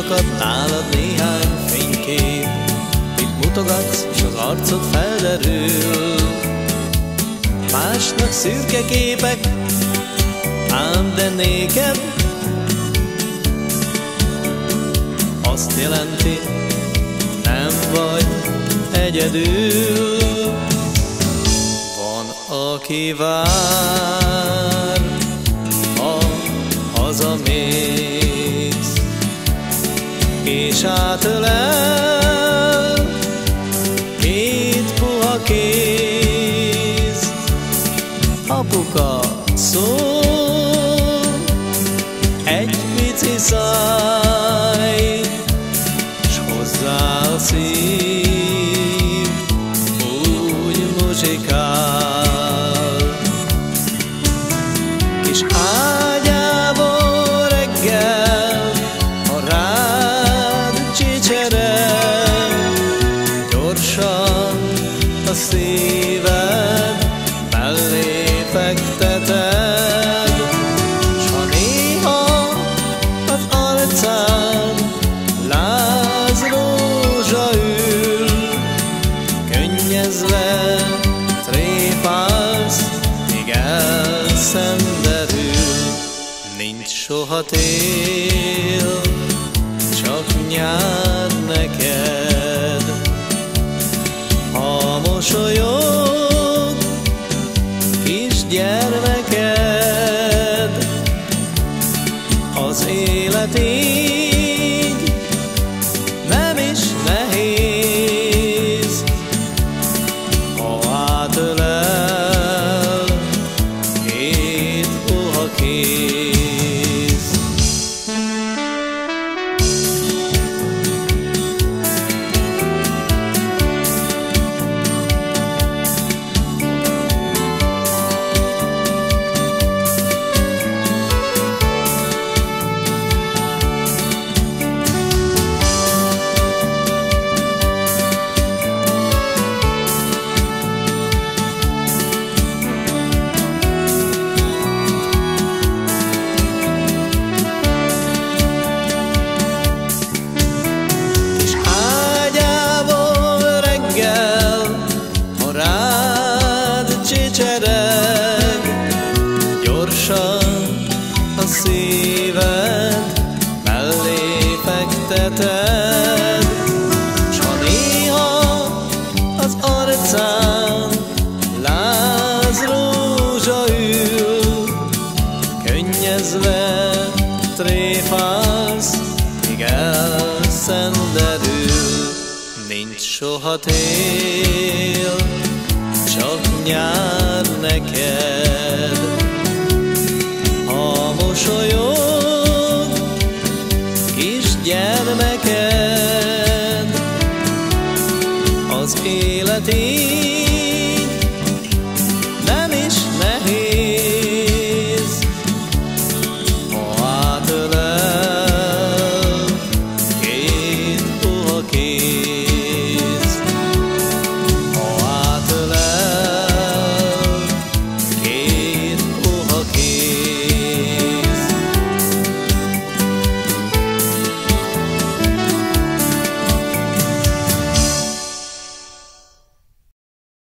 Fölakad nálad néhány fénykép, mit mutogatsz, s az arcod felderül. Másnak szürke képek, ám de néked azt jelenti, nem vagy egyedül. Van, aki vár, ha hazamész, és átölel két puha kéz. Apuka szól, egy pici száj, s hozzá a szív úgy muzsikál. Kis ágyából reggel, ha rád csicsereg, gyorsan a szíved mellé fekteted, s ha néha az arcán lázrózsa ül, könnyezve tréfálsz, míg elszenderül. Nincs soha tél, csak nyár neked, ha mosolyog kisgyermeked. Az élet így nem is nehéz, ha átölel két puha kéz. Csicsereg, gyorsan a szíved mellé fekteted, s ha néha az arcán lázrózsa ül, könnyezve tréfálsz, míg elszenderül. Nincs soha tél, csak nyár neked,